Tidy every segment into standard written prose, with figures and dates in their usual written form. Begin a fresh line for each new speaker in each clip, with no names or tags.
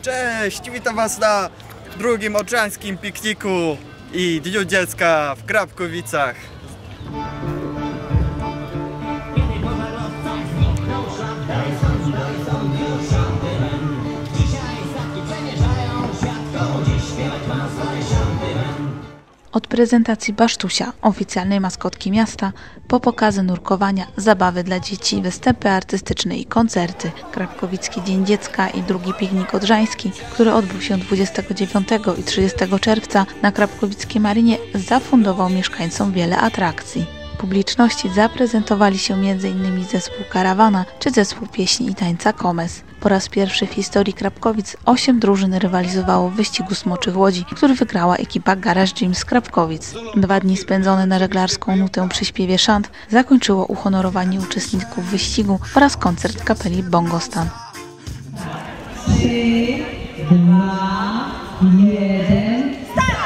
Cześć! Witam Was na drugim odrzańskim pikniku i Dniu Dziecka w Krapkowicach.
Od prezentacji Basztusia, oficjalnej maskotki miasta, po pokazy nurkowania, zabawy dla dzieci, występy artystyczne i koncerty, Krapkowicki Dzień Dziecka i drugi piknik odrzański, który odbył się 29 i 30 czerwca na Krapkowickiej Marinie, zafundował mieszkańcom wiele atrakcji. Publiczności zaprezentowali się m.in. zespół Karawana czy zespół pieśni i tańca Komes. Po raz pierwszy w historii Krapkowic 8 drużyn rywalizowało w wyścigu smoczych łodzi, który wygrała ekipa Garage Gym z Krapkowic. 2 dni spędzone na żeglarską nutę przy śpiewie szant zakończyło uhonorowanie uczestników wyścigu oraz koncert kapeli Bongostan.
3, 2, 1...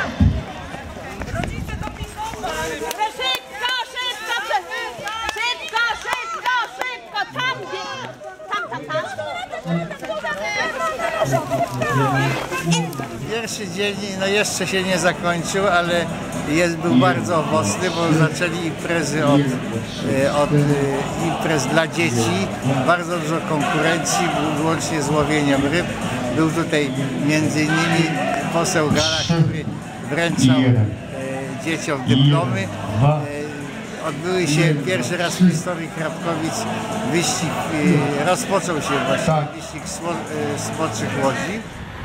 Pierwszy dzień jeszcze się nie zakończył, ale był bardzo owocny, bo zaczęli imprezy od imprez dla dzieci, bardzo dużo konkurencji, wyłącznie z łowieniem ryb. Był tutaj m.in. poseł Gala, który wręczał dzieciom dyplomy. Odbyły się pierwszy raz w historii Krapkowic wyścig, rozpoczął się właśnie wyścig smoczych łodzi.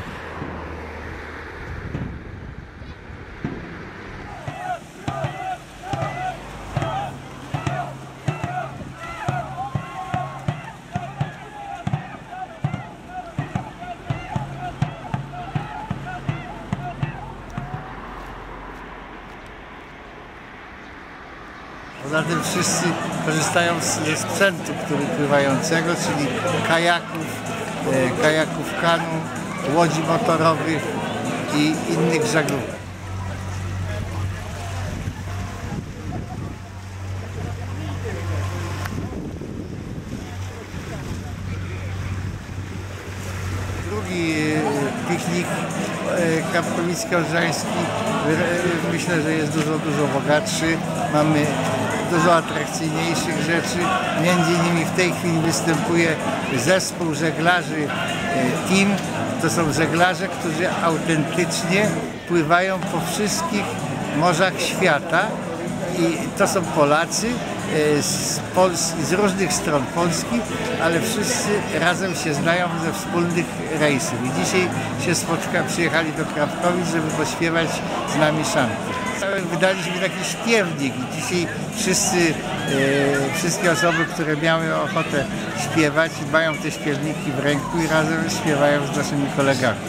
Poza tym wszyscy korzystają ze sprzętu pływającego, czyli kajaków kanu, łodzi motorowych i innych żaglówek. Drugi piknik krapkowicko-odrzański myślę, że jest dużo bogatszy. Mamy dużo atrakcyjniejszych rzeczy. Między innymi w tej chwili występuje zespół żeglarzy Team. To są żeglarze, którzy autentycznie pływają po wszystkich morzach świata. I to są Polacy z różnych stron Polski, ale wszyscy razem się znają ze wspólnych rejsów. I dzisiaj przyjechali do Krapkowic, żeby pośpiewać z nami szanty. Wydaliśmy taki śpiewnik i dzisiaj wszystkie osoby, które miały ochotę śpiewać, mają te śpiewniki w ręku i razem śpiewają z naszymi kolegami.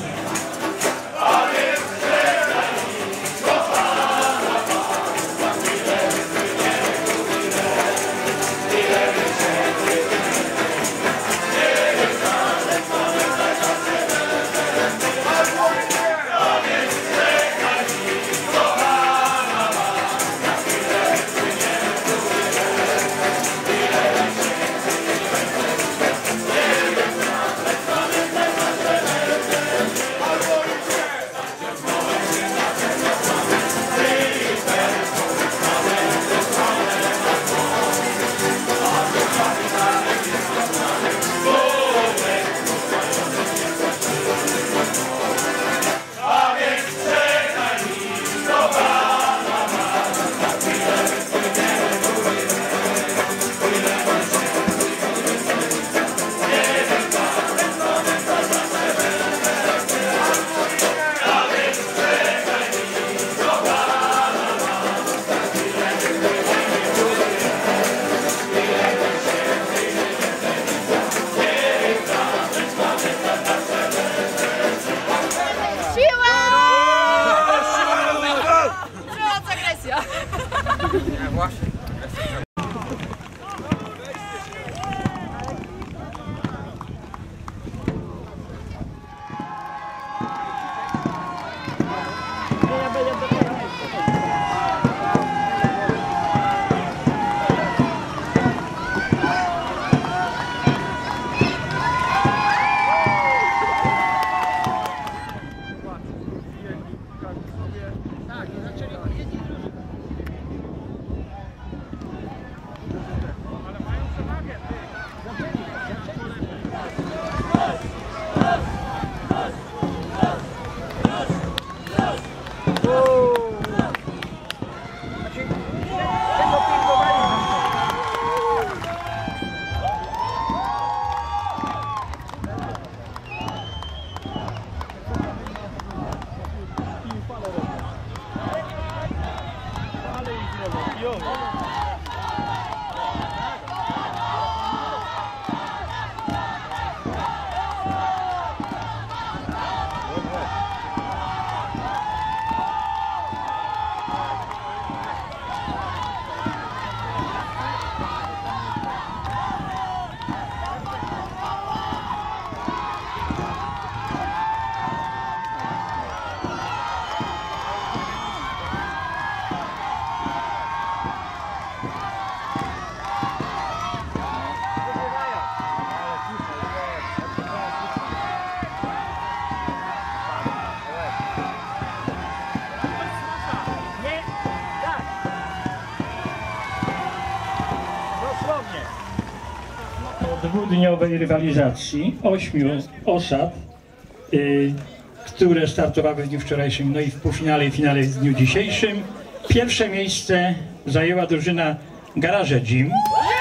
dwudniowej rywalizacji 8 osad, które startowały w dniu wczorajszym, no i w półfinale i finale w dniu dzisiejszym. Pierwsze miejsce zajęła drużyna Garage Gym.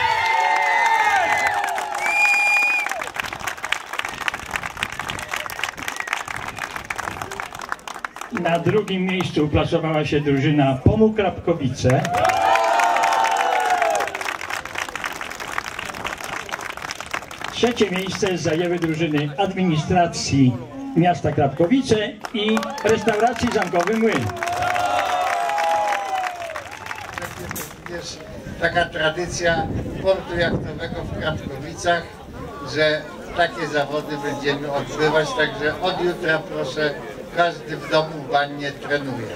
Na drugim miejscu uplasowała się drużyna POMU Krapkowice. Trzecie miejsce zajęły drużyny administracji miasta Krapkowice i restauracji Zamkowy Młyn.
Jest taka tradycja portu jachtowego w Krapkowicach, że takie zawody będziemy odbywać, także od jutra proszę, każdy w domu w wannie trenuje.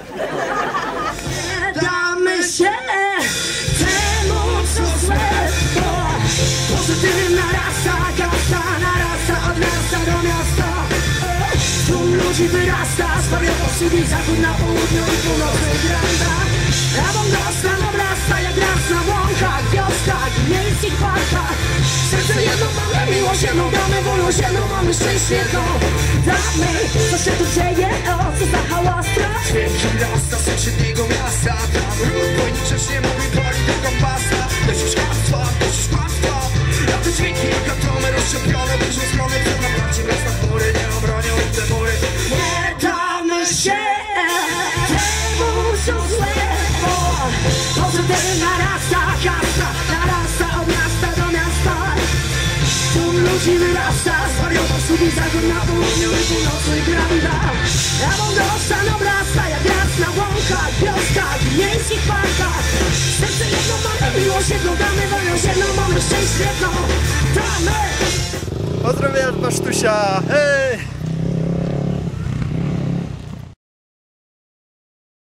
Damy się temu, co złe, bo pozytywem narasta od miasta do miasta. Tłum ludzi wyrasta, zwariował wschód, zachód na południu i północy granda. Awangardsta obrasta jak raz na łąkach, wioskach, miejskich parkach. Serce jedno mamy, miłość jedną, damy wolność jedną, mamy szczęście jedno. Damy, co się tu dzieje, o co za hałas, strach. Dźwięki rasta z sąsiedniego miasta, tam ród wojnicześnie mówi, pali do kompasa. Dość kłamstwa, a te dźwięki jak atomy rozszczepione, w różne strony, przed naparciem raz na pory, nie obronią te mury. Nie damy się temu, co złe. Pozytywem narasta od miasta do miasta. Tłum ludzi wyrasta, zwariował wschód i zachód na południu i północy granda. Awangardsta obrasta jak raz na łąkach, wioskach, miejskich parkach. Serce jedno mamy, miłość jedną, damy wolność jedną, mamy szczęście jedno. Damy!
Pozdrowienia od Basztusia, hej!